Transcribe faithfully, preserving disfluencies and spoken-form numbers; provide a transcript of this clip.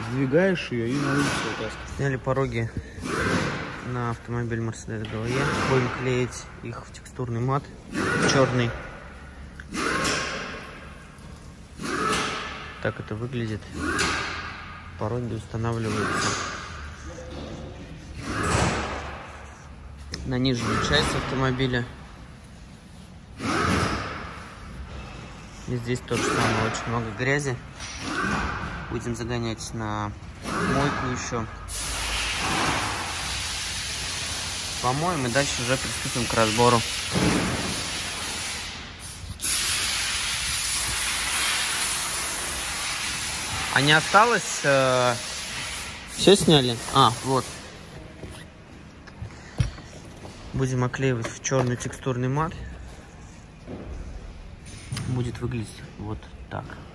Сдвигаешь ее и на улицу вытаскиваешь. Сняли пороги на автомобиль Mercedes джи эл и. Будем клеить их в текстурный мат черный. Так это выглядит. Пороги устанавливаются на нижнюю часть автомобиля. И здесь то же самое, очень много грязи. Будем загонять на мойку еще. Помоем и дальше уже приступим к разбору. А не осталось? Э... Все сняли? А, вот. Будем оклеивать в черный текстурный мат. Будет выглядеть вот так.